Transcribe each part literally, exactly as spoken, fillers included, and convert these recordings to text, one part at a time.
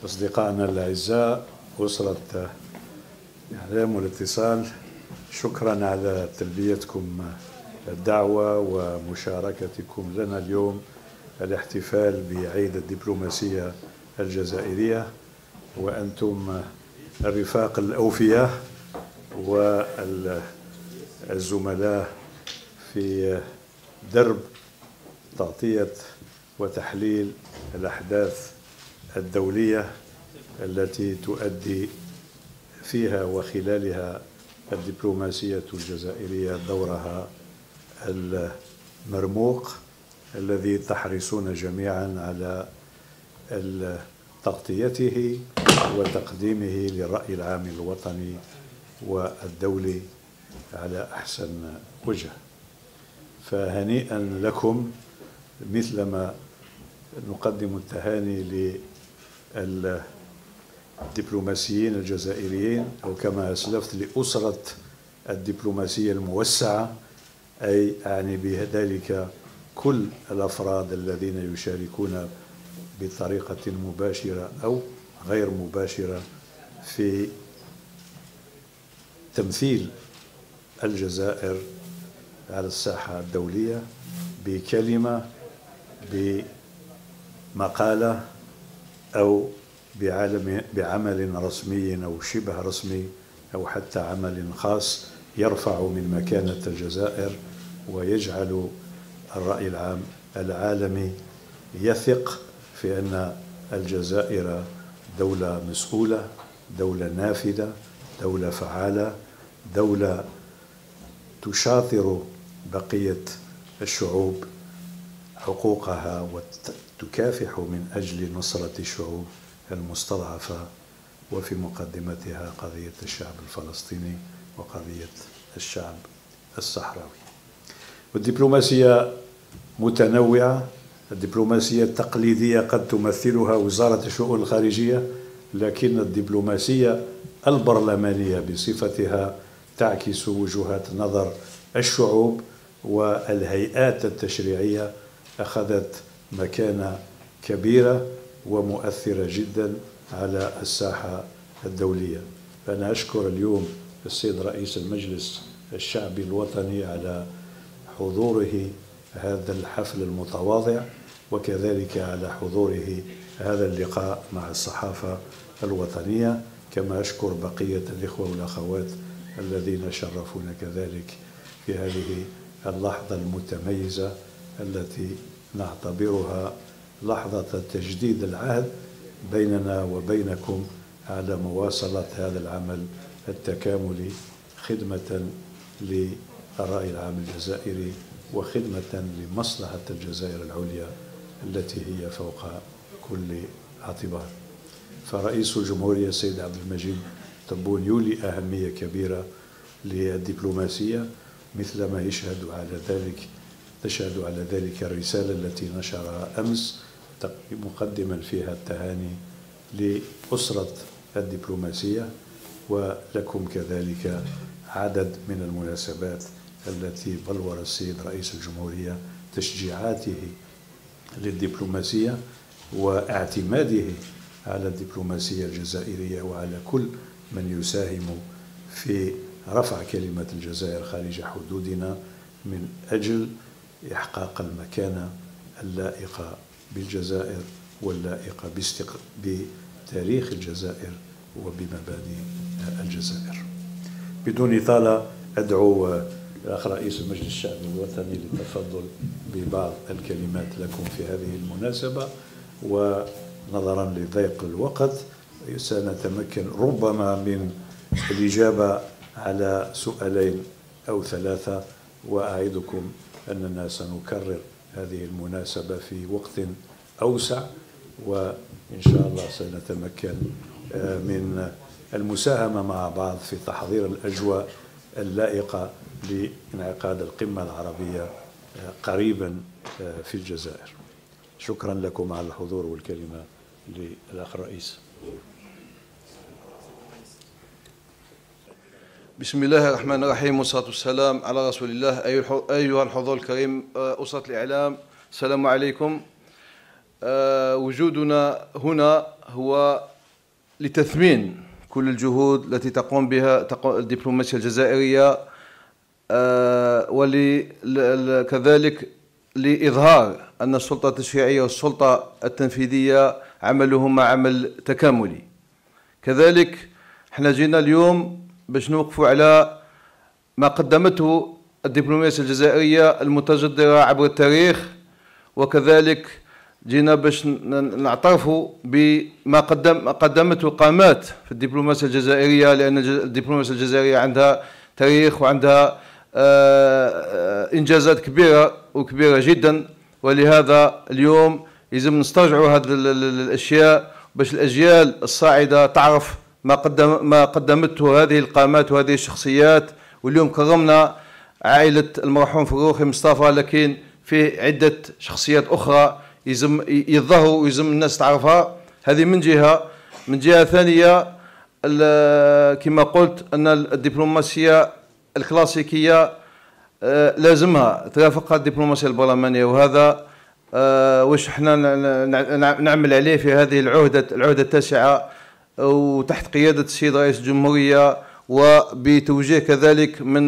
أصدقائنا الأعزاء، أسرة الإعلام والاتصال، شكرا على تلبيتكم الدعوة ومشاركتكم لنا اليوم الاحتفال بعيد الدبلوماسية الجزائرية، وأنتم الرفاق الأوفياء والزملاء في درب تغطية وتحليل الأحداث الدولية التي تؤدي فيها وخلالها الدبلوماسية الجزائرية دورها المرموق الذي تحرصون جميعا على تغطيته وتقديمه للرأي العام الوطني والدولي على أحسن وجه. فهنيئا لكم، مثلما نقدم التهاني للدبلوماسيين الجزائريين، أو كما أسلفت لأسرة الدبلوماسية الموسعة، أي أعني بذلك كل الأفراد الذين يشاركون بطريقة مباشرة أو غير مباشرة في تمثيل الجزائر على الساحة الدولية بكلمة، بمقالة، أو بعالم بعمل رسمي أو شبه رسمي، أو حتى عمل خاص يرفع من مكانة الجزائر ويجعل الرأي العام العالمي يثق في أن الجزائر دولة مسؤولة، دولة نافذة، دولة فعالة، دولة تشاطر بقية الشعوب حقوقها وتكافح من أجل نصرة الشعوب المستضعفة، وفي مقدمتها قضية الشعب الفلسطيني وقضية الشعب الصحراوي. والدبلوماسية متنوعة. الدبلوماسية التقليدية قد تمثلها وزارة الشؤون الخارجية، لكن الدبلوماسية البرلمانية بصفتها تعكس وجهات نظر الشعوب، والهيئات التشريعية أخذت مكانة كبيرة ومؤثرة جدا على الساحة الدولية. فأنا أشكر اليوم السيد رئيس المجلس الشعبي الوطني على حضوره هذا الحفل المتواضع، وكذلك على حضوره هذا اللقاء مع الصحافة الوطنية، كما أشكر بقية الإخوة والأخوات الذين شرفونا كذلك في هذه اللحظة المتميزة التي نعتبرها لحظة تجديد العهد بيننا وبينكم على مواصلة هذا العمل التكاملي، خدمة للرأي العام الجزائري وخدمة لمصلحة الجزائر العليا التي هي فوق كل اعتبار. فرئيس الجمهورية السيد عبد المجيد تبون يولي أهمية كبيرة للدبلوماسية، مثلما يشهد على ذلك تشهد على ذلك الرسالة التي نشرها أمس مقدما فيها التهاني لأسرة الدبلوماسية، ولكم كذلك عدد من المناسبات التي بلور السيد رئيس الجمهورية تشجيعاته للدبلوماسية واعتماده على الدبلوماسية الجزائرية وعلى كل من يساهم في رفع كلمة الجزائر خارج حدودنا من أجل إحقاق المكانة اللائقة بالجزائر واللائقة بتاريخ الجزائر وبمبادئ الجزائر. بدون إطالة أدعو الأخ رئيس المجلس الشعبي الوطني للتفضل ببعض الكلمات لكم في هذه المناسبة، ونظرا لضيق الوقت سنتمكن ربما من الإجابة على سؤالين أو ثلاثة، وأعدكم أننا سنكرر هذه المناسبة في وقت أوسع، وإن شاء الله سنتمكن من المساهمة مع بعض في تحضير الأجواء اللائقة لانعقاد القمة العربية قريبا في الجزائر. شكرا لكم على الحضور، والكلمة للأخ الرئيس. بسم الله الرحمن الرحيم، والصلاة والسلام على رسول الله. أيها الحضور الكريم، أسرة الإعلام، السلام عليكم. وجودنا هنا هو لتثمين كل الجهود التي تقوم بها الدبلوماسية الجزائرية، وكذلك لإظهار أن السلطة التشريعية والسلطة التنفيذية عملهما عمل تكاملي. كذلك احنا جينا اليوم باش نوقفوا على ما قدمته الدبلوماسية الجزائرية المتجدرة عبر التاريخ، وكذلك جينا باش نعترفوا بما قدم قدمته قامات في الدبلوماسية الجزائرية، لأن الدبلوماسية الجزائرية عندها تاريخ وعندها إنجازات كبيرة وكبيرة جدا، ولهذا اليوم يلزم نسترجعوا هذه الأشياء باش الأجيال الصاعدة تعرف ما قدم ما قدمته هذه القامات وهذه الشخصيات. واليوم كرمنا عائلة المرحوم فروخي مصطفى، لكن في عدة شخصيات أخرى يلزم يظهروا ويلزم الناس تعرفها. هذه من جهة. من جهة ثانية كما قلت أن الدبلوماسية الكلاسيكية لازمها ترافقها الدبلوماسية البرلمانية، وهذا واش احنا نعمل عليه في هذه العهدة العهدة التاسعة، وتحت قيادة السيد رئيس الجمهورية، وبتوجيه كذلك من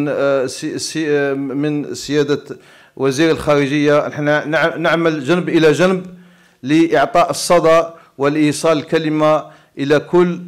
من سيادة وزير الخارجية. احنا نعمل جنب إلى جنب لإعطاء الصدى والإيصال الكلمة إلى كل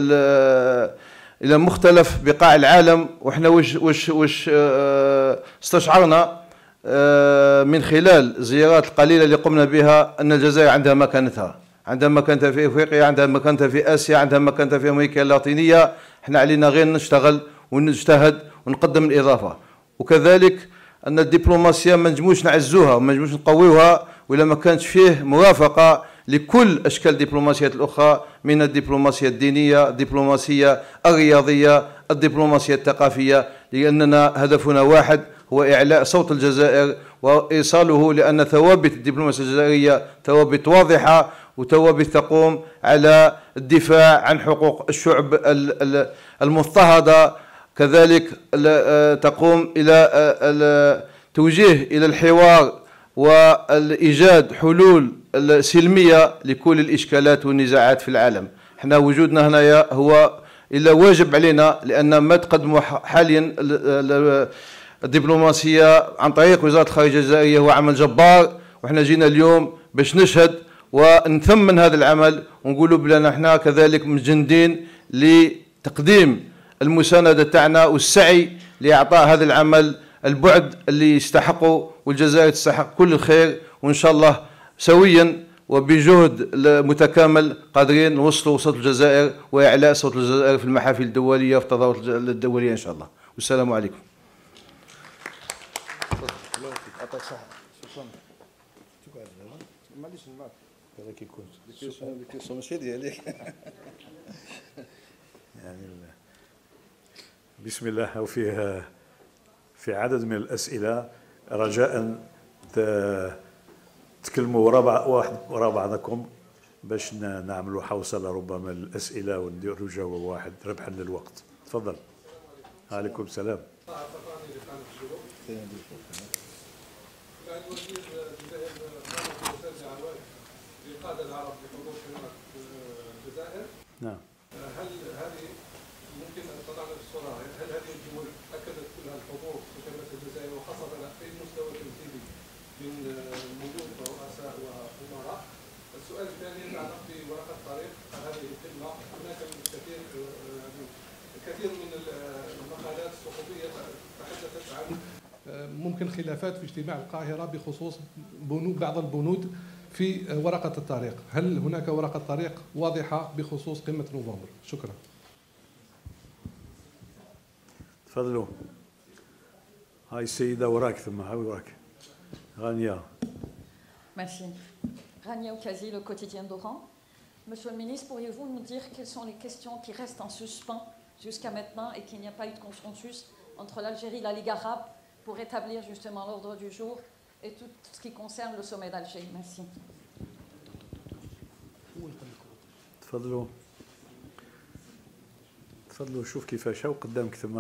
إلى مختلف بقاع العالم. وإحنا وش وش وش استشعرنا من خلال الزيارات القليلة اللي قمنا بها أن الجزائر عندها مكانتها، عندها مكانتها في أفريقيا، عندها مكانتها في آسيا، عندها مكانتها في أمريكا اللاتينية. إحنا علينا غير نشتغل ونجتهد ونقدم الإضافة. وكذلك أن الدبلوماسية ما نجموش نعزوها وما نجموش نقويوها وإلا ما كانش فيه مرافقة لكل أشكال الدبلوماسيات الأخرى، من الدبلوماسية الدينية، الدبلوماسية الرياضية، الدبلوماسية الثقافية، لأننا هدفنا واحد هو إعلاء صوت الجزائر وإيصاله، لأن ثوابت الدبلوماسية الجزائرية ثوابت واضحة وثوابت تقوم على الدفاع عن حقوق الشعب المضطهدة، كذلك تقوم إلى توجيه إلى الحوار والإيجاد حلول سلمية لكل الإشكالات والنزاعات في العالم. احنا وجودنا هنايا هو إلا واجب علينا، لأن ما تقدمه حاليا الدبلوماسية عن طريق وزارة الخارجية الجزائرية هو عمل جبار، وإحنا جينا اليوم باش نشهد ونثمن هذا العمل ونقولوا بلنا احنا كذلك مجندين لتقديم المساندة تاعنا والسعي لإعطاء هذا العمل البعد اللي يستحقه، والجزائر تستحق كل الخير. وإن شاء الله سويا وبجهد متكامل قادرين نوصلوا صوت الجزائر وإعلاء صوت الجزائر في المحافل الدولية وفي التظاهرات الدولية إن شاء الله. والسلام عليكم. بسم الله. وفيها في عدد من الأسئلة رجاء تكلموا وراء واحد وراء بعضكم باش نعملوا حوصلة ربما الأسئلة ونديروا جواب واحد ربحا للوقت. تفضل. عليكم السلام. نعم. هل هذه ممكن ان تضع الصوره، هل هذه الجمهور اكدت كلها الحضور في كلمه الجزائر وخاصه في المستوى التنفيذي من ملوك ورؤساء وامراء؟ السؤال الثاني يتعلق بورقه طريق هذه الخدمه. هناك الكثير الكثير من المقالات الصحفيه تحدثت عن ممكن خلافات في اجتماع القاهره بخصوص بنود بعض البنود في ورقة الطريق. هل هناك ورقة طريق واضحة بخصوص قمة نوفمبر؟ شكرا. تفضلوا. هاي السيدة وراك ثم هاي وراك. غانيا. Merci. Rania Oukazi, le quotidien d'Oran. Monsieur le ministre, pourriez-vous nous dire quelles sont les questions qui restent en suspens jusqu'à maintenant et qu'il n'y a pas eu de consensus entre l'Algérie et la Ligue arabe pour établir justement l'ordre du jour et tout ce qui concerne le sommet d'Alger? Merci. تفضلوا. تفضلوا شوف كيفاش قدامك ثم.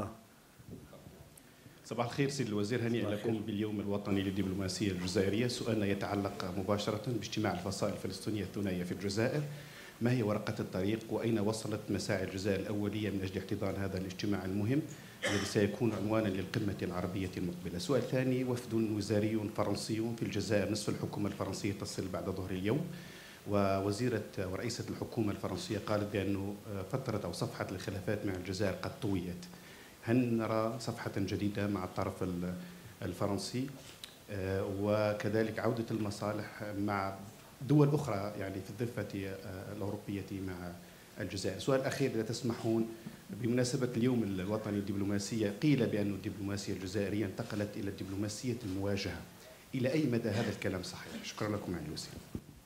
صباح الخير سيد الوزير، هنيئا لكم باليوم الوطني للدبلوماسية الجزائرية. سؤالنا يتعلق مباشرة باجتماع الفصائل الفلسطينية الثنائية في الجزائر. ما هي ورقة الطريق وأين وصلت مساعي الجزائر الأولية من أجل احتضان هذا الاجتماع المهم الذي سيكون عنوانا للقمة العربية المقبلة؟ سؤال ثاني: وفد وزاري فرنسي في الجزائر، نصف الحكومة الفرنسية تصل بعد ظهر اليوم، ووزيرة ورئيسة الحكومة الفرنسية قالت بأن فترة أو صفحة الخلافات مع الجزائر قد طويت. هل نرى صفحة جديدة مع الطرف الفرنسي وكذلك عودة المصالح مع دول أخرى يعني في الضفة الأوروبية مع الجزائر؟ سؤال أخير إذا تسمحون، بمناسبة اليوم الوطني للدبلوماسية، قيل بأن الدبلوماسية الجزائرية انتقلت إلى الدبلوماسية المواجهة، إلى أي مدى هذا الكلام صحيح؟ شكرا لكم معالي الوزير.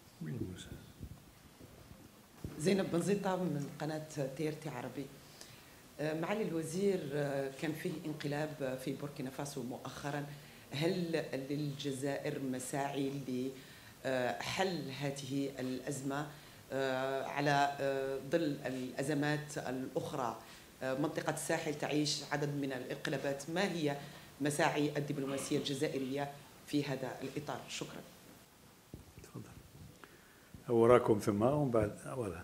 زينب بنزيطة من قناة تيرتي عربي. معالي الوزير، كان فيه انقلاب في بوركينا فاسو مؤخرا، هل للجزائر مساعي لحل هذه الأزمة على ظل الأزمات الأخرى؟ منطقة الساحل تعيش عدد من الانقلابات، ما هي مساعي الدبلوماسية الجزائرية في هذا الإطار؟ شكرا. تفضل. وراكم ثم ومن بعد أولا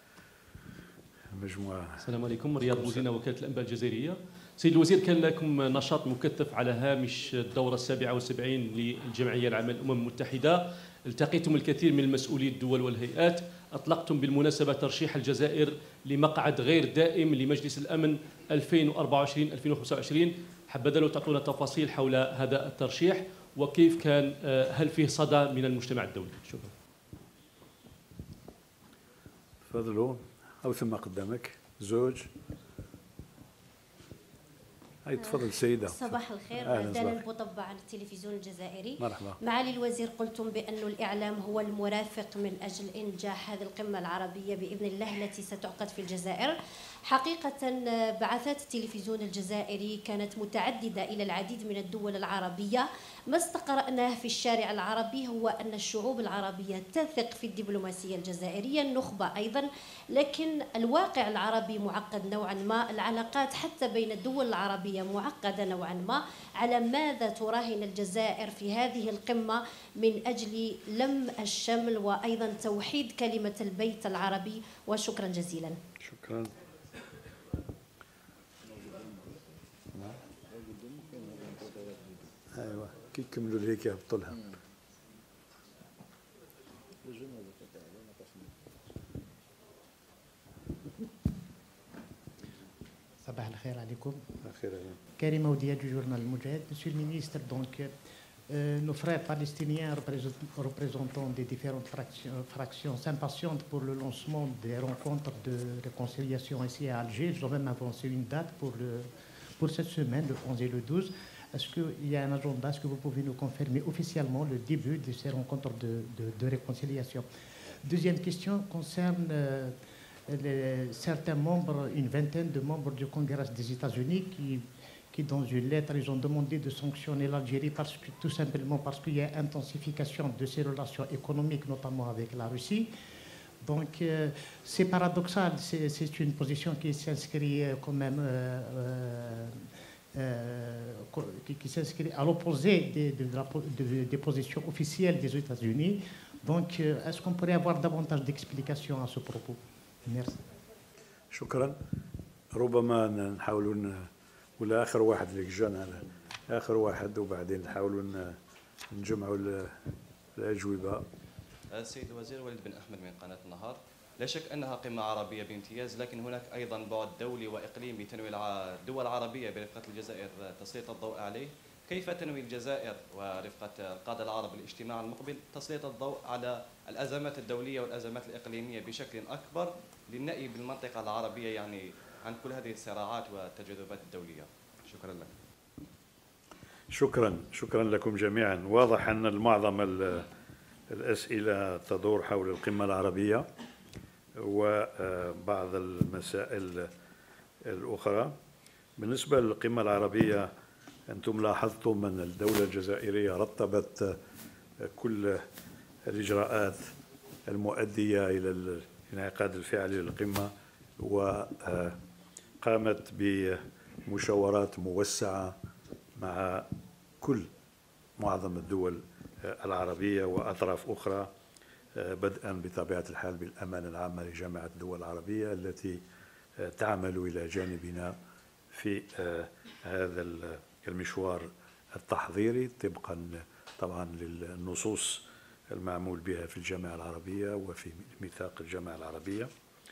مجموعة. السلام عليكم، رياض بوزينة، وكالة الأنباء الجزائرية. سيد الوزير، كان لكم نشاط مكثف على هامش الدورة السابعة والسبعين للجمعية العامة للأمم المتحدة، التقيتم الكثير من المسؤولي الدول والهيئات، أطلقتم بالمناسبة ترشيح الجزائر لمقعد غير دائم لمجلس الأمن ألفين وأربعة وعشرين ألفين وخمسة وعشرين. حبذا لو تعطونا تفاصيل حول هذا الترشيح وكيف كان، هل فيه صدى من المجتمع الدولي؟ شكرا. تفضلوا. أو ثم قدامك زوج. أي تفضل سيدة. صباح الخير، دانا البوطبة على التلفزيون الجزائري. مرحبا. معالي الوزير، قلتم بأن الإعلام هو المرافق من أجل إنجاح هذه القمة العربية بإذن الله التي ستعقد في الجزائر. حقيقة بعثات التلفزيون الجزائري كانت متعددة إلى العديد من الدول العربية. ما استقرأناه في الشارع العربي هو أن الشعوب العربية تثق في الدبلوماسية الجزائرية، النخبة أيضا، لكن الواقع العربي معقد نوعا ما، العلاقات حتى بين الدول العربية معقدة نوعا ما. على ماذا تراهن الجزائر في هذه القمة من أجل لم الشمل وأيضا توحيد كلمة البيت العربي؟ وشكرا جزيلا. شكرا. ايوه كي كملوا هيك يهبطوا. صباح الخير عليكم. الخير عليكم. كريم وديع du journal Moudjahid. Monsieur le ministre, donc euh, nos frères palestiniens représentants des différentes fractions, fractions s'impatientent pour le lancement des rencontres de réconciliation ici à Alger. Ils ont même avancé une date pour, le, pour cette semaine, le onze et le douze. Est-ce qu'il y a un agenda? Est-ce que vous pouvez nous confirmer officiellement le début de ces rencontres de, de, de réconciliation? Deuxième question concerne euh, les, certains membres, une vingtaine de membres du Congrès des États-Unis qui, qui, dans une lettre, ils ont demandé de sanctionner l'Algérie parce que, tout simplement parce qu'il y a intensification de ces relations économiques, notamment avec la Russie. Donc, euh, c'est paradoxal, c'est une position qui s'inscrit quand même... Euh, euh, Euh, qui, qui s'inscrit à l'opposé des, de, de, de, des positions officielles des États-Unis. Donc, euh, est-ce qu'on pourrait avoir davantage d'explications à ce propos? Merci. شكرا. ربما نحاول ولا آخر واحد اللي جانا آخر واحد وبعدين نحاول نجمعوا الأجوبة. السيد الوزير، وليد بن أحمد من قناة النهار. لا شك أنها قمة عربية بامتياز، لكن هناك أيضا بعد دولي وإقليمي تنوي الدول العربية برفقة الجزائر تسليط الضوء عليه. كيف تنوي الجزائر ورفقة القادة العرب الاجتماع المقبل تسليط الضوء على الأزمات الدولية والأزمات الإقليمية بشكل أكبر للنأي بالمنطقة العربية يعني عن كل هذه الصراعات والتجاذبات الدولية؟ شكرا لك. شكرا شكرا لكم جميعا. واضح أن المعظم الأسئلة تدور حول القمة العربية وبعض المسائل الأخرى. بالنسبة للقمة العربية، أنتم لاحظتم أن الدولة الجزائرية رتبت كل الإجراءات المؤدية إلى الانعقاد الفعلي للقمة، وقامت بمشاورات موسعة مع كل معظم الدول العربية وأطراف أخرى بدءا بطبيعة الحال بالأمانة العامة لجامعة الدول العربية التي تعمل إلى جانبنا في هذا المشوار التحضيري طبقا طبعا للنصوص المعمول بها في الجامعة العربية وفي ميثاق الجامعة العربية.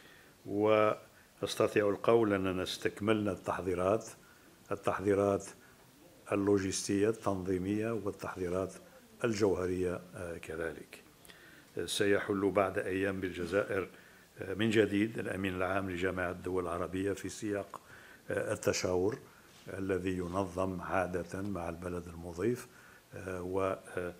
وأستطيع القول أننا استكملنا التحضيرات التحضيرات اللوجستية التنظيمية والتحضيرات الجوهرية كذلك. سيحل بعد أيام بالجزائر من جديد الأمين العام لجامعة الدول العربية في سياق التشاور الذي ينظم عادة مع البلد المضيف، ومن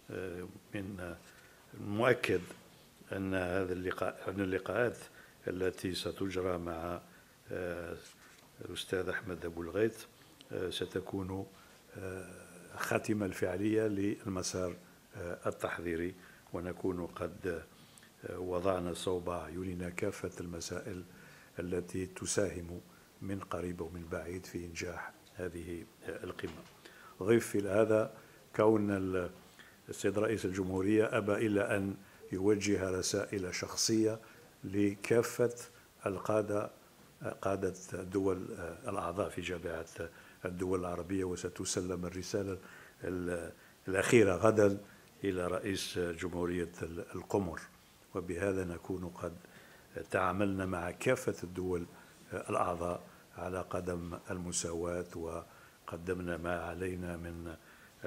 المؤكد أن هذا اللقاء أن اللقاءات التي ستجرى مع الأستاذ أحمد أبو الغيث ستكون خاتمة الفعلية للمسار التحضيري، ونكون قد وضعنا صوب أعيننا كافة المسائل التي تساهم من قريب ومن بعيد في إنجاح هذه القمة. ضيف إلى هذا كون السيد رئيس الجمهورية أبى إلا أن يوجه رسائل شخصية لكافة القادة قادة الدول الأعضاء في جامعة الدول العربية، وستسلم الرسالة الأخيرة غدا إلى رئيس جمهورية القمر، وبهذا نكون قد تعاملنا مع كافة الدول الأعضاء على قدم المساواة، وقدمنا ما علينا من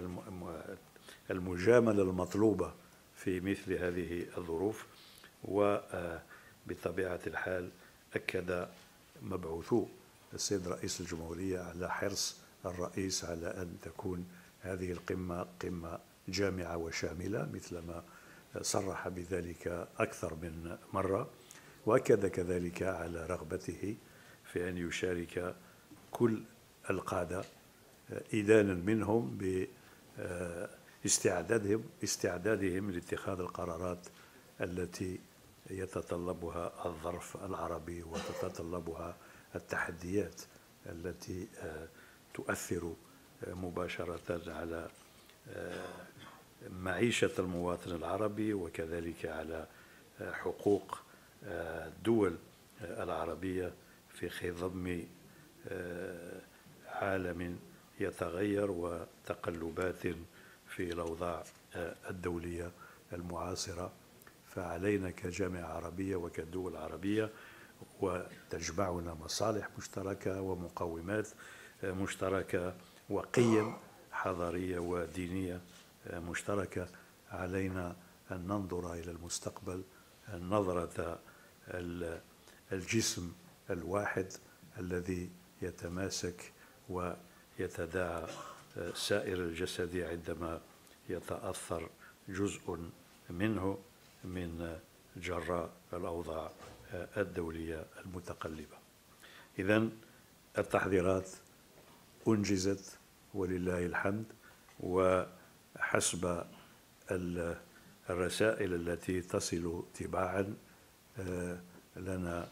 المجاملة المطلوبة في مثل هذه الظروف. وبطبيعة الحال أكد مبعوثو السيد رئيس الجمهورية على حرص الرئيس على أن تكون هذه القمة قمة جامعة وشاملة مثلما صرح بذلك أكثر من مرة، وأكد كذلك على رغبته في أن يشارك كل القادة إدانا منهم باستعدادهم استعدادهم لاتخاذ القرارات التي يتطلبها الظرف العربي وتتطلبها التحديات التي تؤثر مباشرة على معيشة المواطن العربي، وكذلك على حقوق الدول العربية في خضم عالم يتغير وتقلبات في الأوضاع الدولية المعاصرة. فعلينا كجامعة عربية وكدول عربية وتجمعنا مصالح مشتركة ومقومات مشتركة وقيم حضارية ودينية مشتركة، علينا أن ننظر إلى المستقبل نظرة الجسم الواحد الذي يتماسك ويتداعى سائر الجسد عندما يتأثر جزء منه من جراء الأوضاع الدولية المتقلبة. إذن التحضيرات أنجزت ولله الحمد، وحسب الرسائل التي تصل تباعا لنا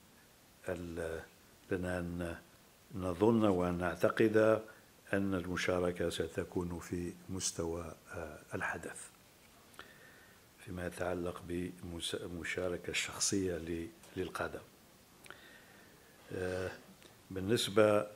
لنا أن نظن وأن نعتقد أن المشاركة ستكون في مستوى الحدث فيما يتعلق بالمشاركة الشخصية للقادة. بالنسبة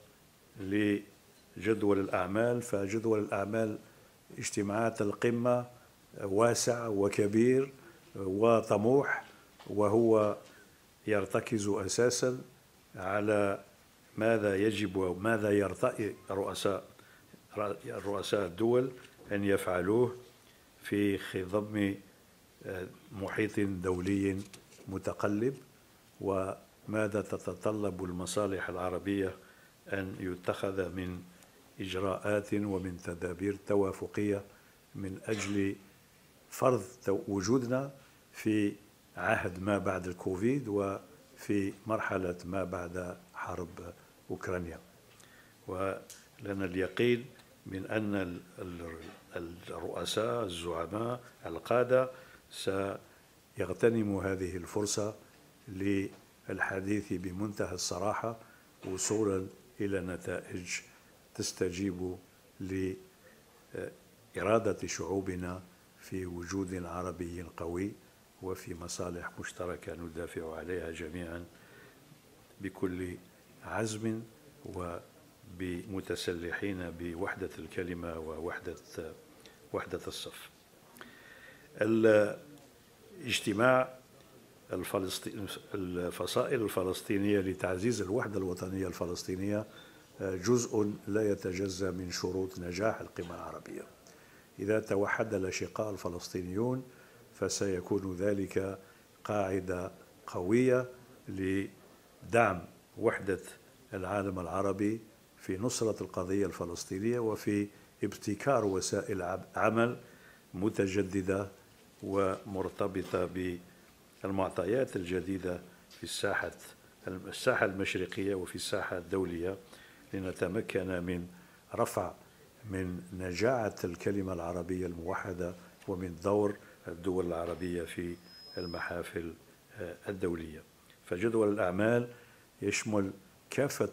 لجدول الأعمال، فجدول الأعمال اجتماعات القمة واسع وكبير وطموح، وهو يرتكز أساسا على ماذا يجب وماذا يرتئي رؤساء رؤساء الدول أن يفعلوه في خضم محيط دولي متقلب، وماذا تتطلب المصالح العربية أن يتخذ من إجراءات ومن تدابير توافقية من أجل فرض وجودنا في عهد ما بعد الكوفيد وفي مرحلة ما بعد حرب أوكرانيا. ولنا اليقين من أن الرؤساء الزعماء القادة سيغتنموا هذه الفرصة للحديث بمنتهى الصراحة وصولا إلى نتائج تستجيب لإرادة شعوبنا في وجود عربي قوي وفي مصالح مشتركة ندافع عليها جميعا بكل عزم وبمتسلحين بوحدة الكلمة ووحدة وحدة الصف. الاجتماع الفصائل الفلسطينية لتعزيز الوحدة الوطنية الفلسطينية جزء لا يتجزأ من شروط نجاح القمة العربية. إذا توحد الأشقاء الفلسطينيون فسيكون ذلك قاعدة قوية لدعم وحدة العالم العربي في نصرة القضية الفلسطينية وفي ابتكار وسائل عمل متجددة ومرتبطة بالمعطيات الجديدة في الساحة الساحة المشرقية وفي الساحة الدولية، لنتمكن من رفع من نجاعة الكلمة العربية الموحدة ومن دور الدول العربية في المحافل الدولية. فجدول الأعمال يشمل كافة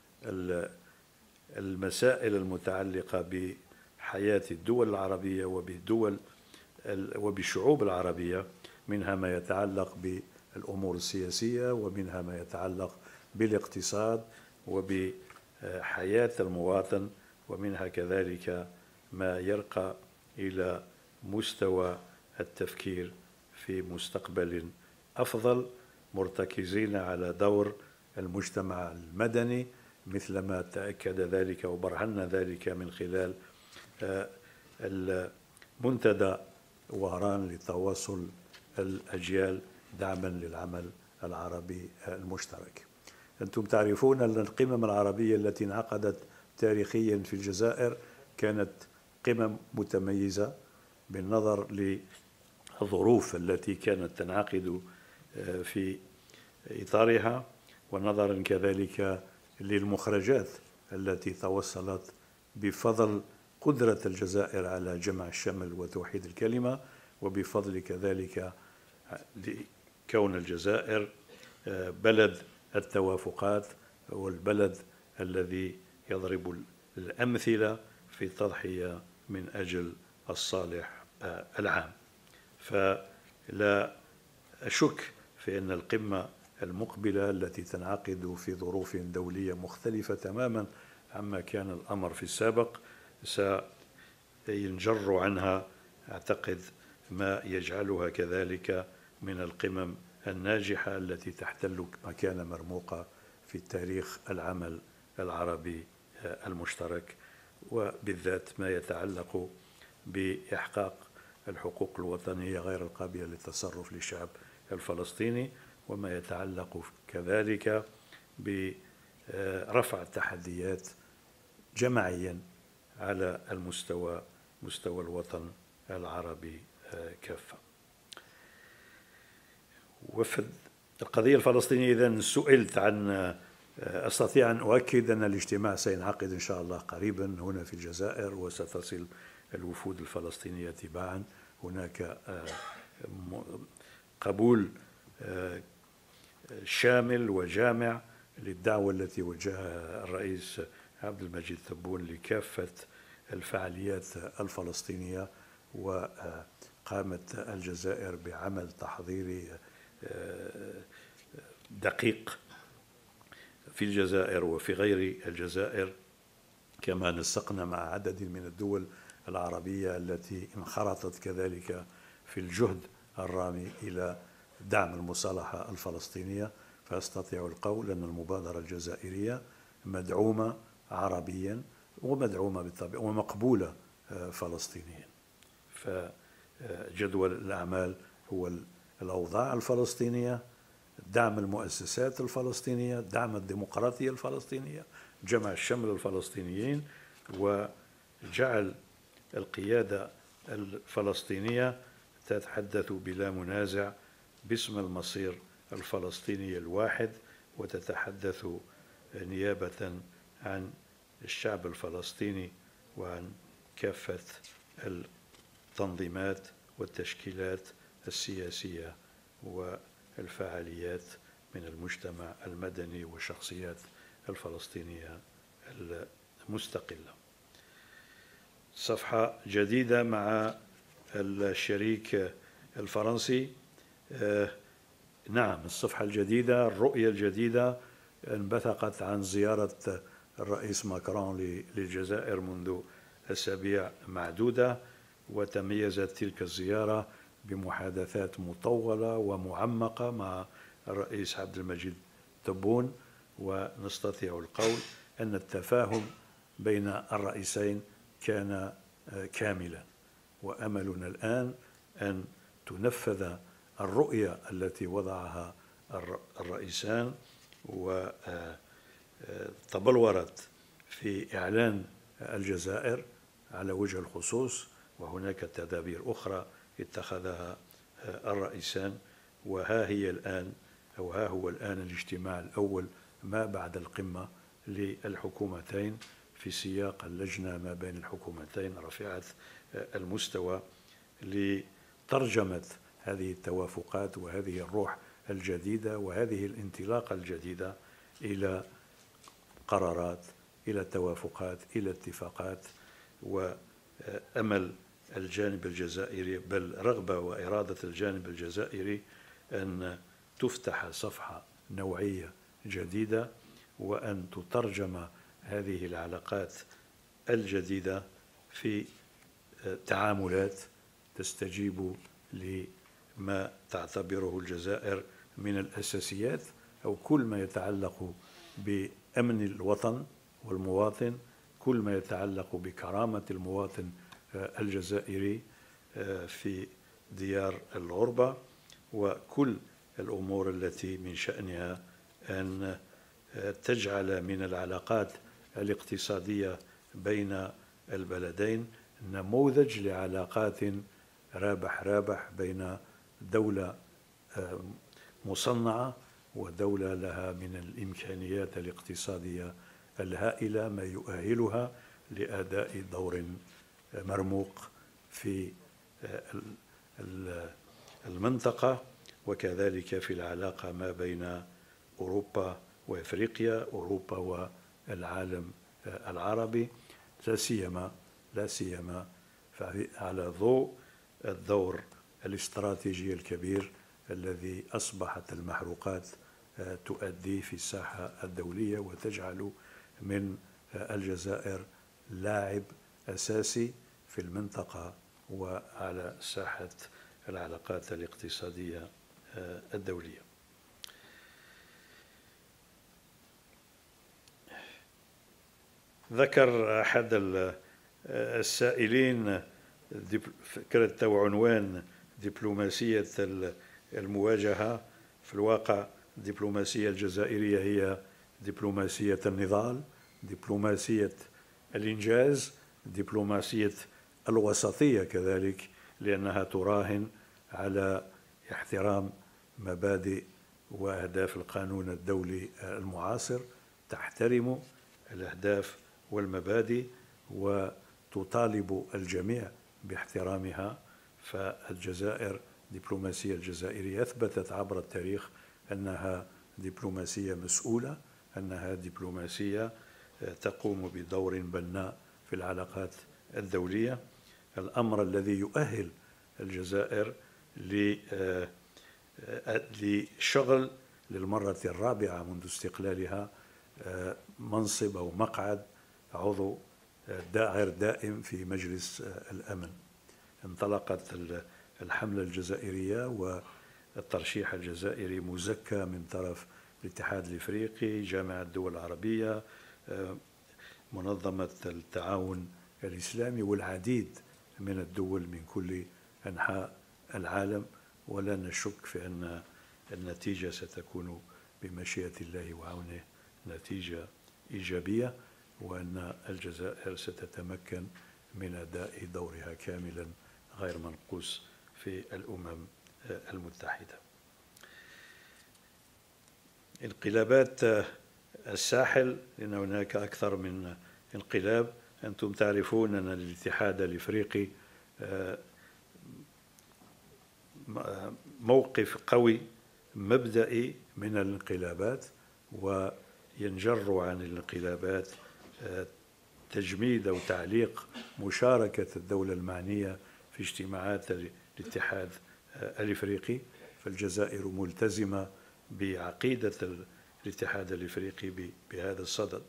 المسائل المتعلقة بحياة الدول العربية وبالدول وبالشعوب العربية، منها ما يتعلق بالأمور السياسية ومنها ما يتعلق بالاقتصاد وبحياة المواطن، ومنها كذلك ما يرقى إلى مستوى التفكير في مستقبل أفضل، مرتكزين على دور المجتمع المدني مثلما تأكد ذلك وبرهنا ذلك من خلال المنتدى وهران لتواصل الأجيال دعما للعمل العربي المشترك. أنتم تعرفون أن القمم العربية التي انعقدت تاريخيا في الجزائر كانت قمم متميزة بالنظر للظروف التي كانت تنعقد في إطارها، ونظرا كذلك للمخرجات التي توصلت بفضل قدرة الجزائر على جمع الشمل وتوحيد الكلمة، وبفضل كذلك كون الجزائر بلد التوافقات والبلد الذي يضرب الأمثلة في التضحية من أجل الصالح العام. فلا أشك في أن القمة المقبلة التي تنعقد في ظروف دولية مختلفة تماما عما كان الأمر في السابق سينجر عنها أعتقد ما يجعلها كذلك من القمم الناجحة التي تحتل مكانة مرموقة في تاريخ العمل العربي المشترك، وبالذات ما يتعلق بإحقاق الحقوق الوطنية غير القابلة للتصرف للشعب الفلسطيني، وما يتعلق كذلك برفع التحديات جماعيا على المستوى مستوى الوطن العربي كافة. وفد القضية الفلسطينية، إذن سئلت عن، أستطيع أن أؤكد أن الاجتماع سينعقد إن شاء الله قريبا هنا في الجزائر، وستصل الوفود الفلسطينية تباعا. هناك قبول شامل وجامع للدعوة التي وجهها الرئيس عبد المجيد تبون لكافة الفعاليات الفلسطينية، وقامت الجزائر بعمل تحضيري دقيق في الجزائر وفي غير الجزائر، كما نسقنا مع عدد من الدول العربية التي انخرطت كذلك في الجهد الرامي إلى دعم المصالحة الفلسطينية. فأستطيع القول أن المبادرة الجزائرية مدعومة عربيا ومدعومة بالطبع ومقبولة فلسطينيا. فجدول الأعمال هو الأوضاع الفلسطينية، دعم المؤسسات الفلسطينية، دعم الديمقراطية الفلسطينية، جمع الشمل الفلسطينيين، وجعل القيادة الفلسطينية تتحدث بلا منازع باسم المصير الفلسطيني الواحد، وتتحدث نيابة عن الشعب الفلسطيني وعن كافة التنظيمات والتشكيلات السياسية والفعاليات من المجتمع المدني والشخصيات الفلسطينية المستقلة. صفحة جديدة مع الشريك الفرنسي نعم، الصفحة الجديدة، الرؤية الجديدة انبثقت عن زيارة الرئيس ماكرون للجزائر منذ أسابيع معدودة، وتميزت تلك الزيارة بمحادثات مطولة ومعمقة مع الرئيس عبد المجيد تبون، ونستطيع القول أن التفاهم بين الرئيسين كان كاملا، وأملنا الآن أن تنفذ الرؤية التي وضعها الرئيسان وتبلورت في إعلان الجزائر على وجه الخصوص، وهناك تدابير أخرى اتخذها الرئيسان. وها هي الآن أو ها هو الآن الاجتماع الأول ما بعد القمة للحكومتين في سياق اللجنة ما بين الحكومتين رفيعة المستوى لترجمة هذه التوافقات وهذه الروح الجديدة وهذه الانطلاقة الجديدة إلى قرارات، إلى توافقات، إلى اتفاقات. وأمل الجانب الجزائري، بل رغبة وإرادة الجانب الجزائري أن تفتح صفحة نوعية جديدة، وأن تترجم هذه العلاقات الجديدة في تعاملات تستجيب لما تعتبره الجزائر من الأساسيات، أو كل ما يتعلق بأمن الوطن والمواطن، كل ما يتعلق بكرامة المواطن الجزائري في ديار الغربة، وكل الأمور التي من شأنها أن تجعل من العلاقات الاقتصادية بين البلدين نموذج لعلاقات رابح رابح بين دولة مصنعة ودولة لها من الإمكانيات الاقتصادية الهائلة ما يؤهلها لأداء دور مرموق في المنطقة، وكذلك في العلاقة ما بين أوروبا وإفريقيا، أوروبا والعالم العربي، لا سيما لا سيما على ضوء الدور الاستراتيجي الكبير الذي أصبحت المحروقات تؤدي في الساحة الدولية، وتجعل من الجزائر لاعب أساسي في المنطقة وعلى ساحة العلاقات الاقتصادية الدولية. ذكر أحد السائلين فكرة أو عنوان دبلوماسية المواجهة. في الواقع الدبلوماسية الجزائرية هي دبلوماسية النضال، دبلوماسية الإنجاز، دبلوماسية الوسطية كذلك، لأنها تراهن على احترام مبادئ وأهداف القانون الدولي المعاصر، تحترم الأهداف والمبادئ وتطالب الجميع باحترامها. فالجزائر، الدبلوماسية الجزائرية أثبتت عبر التاريخ أنها دبلوماسية مسؤولة، أنها دبلوماسية تقوم بدور بناء في العلاقات الدولية، الأمر الذي يؤهل الجزائر لشغل للمرة الرابعة منذ استقلالها منصب أو مقعد عضو غير دائم في مجلس الأمن. انطلقت الحملة الجزائرية والترشيح الجزائري مزكى من طرف الاتحاد الإفريقي، جامعة الدول العربية، منظمة التعاون الإسلامي، والعديد من الدول من كل أنحاء العالم. ولا نشك في أن النتيجة ستكون بمشيئة الله وعونه نتيجة إيجابية، وأن الجزائر ستتمكن من أداء دورها كاملا غير منقوص في الأمم المتحدة. انقلابات الساحل، لأن هناك أكثر من انقلاب. أنتم تعرفون أن الاتحاد الإفريقي موقف قوي مبدئي من الانقلابات، وينجر عن الانقلابات تجميد أو تعليق مشاركة الدولة المعنية في اجتماعات الاتحاد الإفريقي. فالجزائر ملتزمة بعقيدة الاتحاد الإفريقي بهذا الصدد.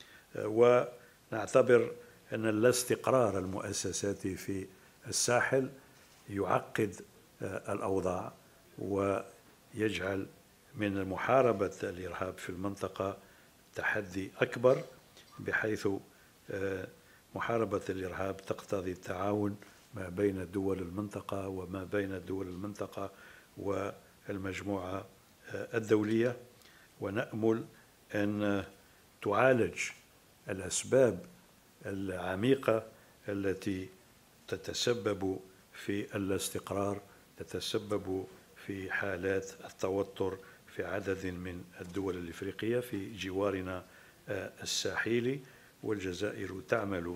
ونعتبر أن الاستقرار المؤسساتي في الساحل يعقد الأوضاع ويجعل من محاربة الإرهاب في المنطقة تحدي أكبر، بحيث محاربة الإرهاب تقتضي التعاون ما بين دول المنطقة وما بين دول المنطقة والمجموعة الدولية. ونأمل أن تعالج الأسباب العميقة التي تتسبب في الاستقرار، تتسبب في حالات التوتر في عدد من الدول الإفريقية في جوارنا الساحلي. والجزائر تعمل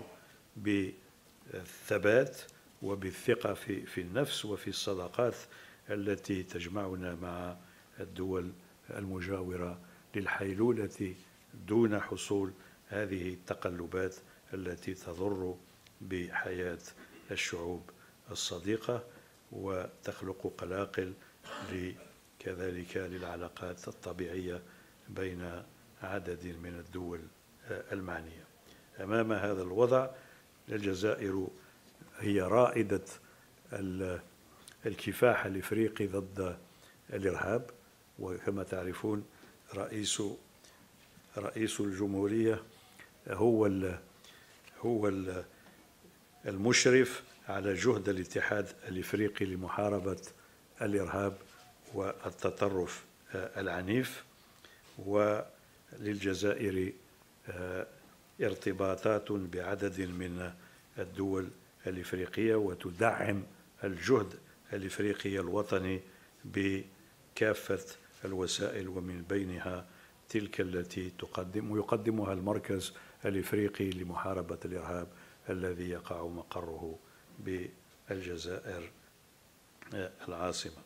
بالثبات وبالثقة في في النفس وفي الصداقات التي تجمعنا مع الدول المجاورة للحيلولة دون حصول هذه التقلبات التي تضر بحياة الشعوب الصديقة وتخلق قلاقل كذلك للعلاقات الطبيعية بين عدد من الدول المعنية. أمام هذا الوضع الجزائر هي رائدة الكفاح الإفريقي ضد الإرهاب، وكما تعرفون رئيس رئيس الجمهورية هو هو المشرف على جهد الاتحاد الإفريقي لمحاربة الإرهاب والتطرف العنيف. وللجزائر ارتباطات بعدد من الدول الإفريقية، وتدعم الجهد الإفريقي الوطني بكافة الوسائل، ومن بينها تلك التي تقدم ويقدمها المركز الإفريقي لمحاربة الإرهاب الذي يقع مقره بالجزائر العاصمة.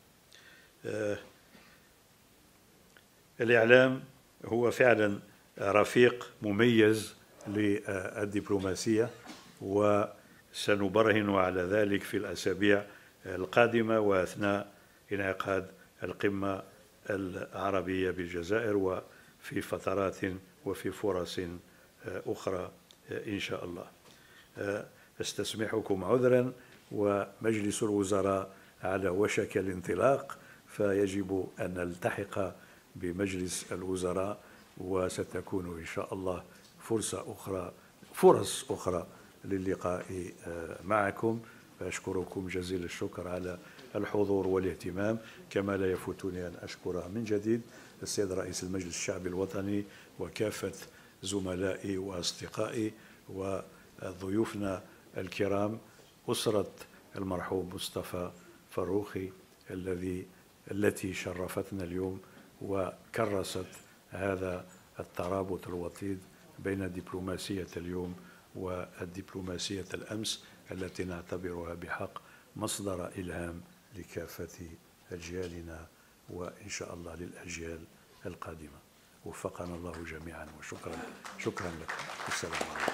الإعلام هو فعلا رفيق مميز للدبلوماسية، وسنبرهن على ذلك في الأسابيع القادمة وأثناء انعقاد القمة العربية بالجزائر وفي فترات وفي فرص أخرى إن شاء الله. استسمحكم عذرا، ومجلس الوزراء على وشك الانطلاق، فيجب أن نلتحق بمجلس الوزراء، وستكون إن شاء الله فرصة أخرى فرص أخرى للقاء معكم. فأشكركم جزيل الشكر على الحضور والاهتمام، كما لا يفوتني أن أشكر من جديد السيد رئيس المجلس الشعبي الوطني وكافة زملائي وأصدقائي وضيوفنا الكرام، أسرة المرحوم مصطفى فروخي الذي التي شرفتنا اليوم وكرست هذا الترابط الوطيد بين دبلوماسية اليوم والدبلوماسية الأمس التي نعتبرها بحق مصدر إلهام لكافة أجيالنا وإن شاء الله للأجيال القادمة. وفقنا الله جميعا، وشكرا شكرا لكم. السلام عليكم.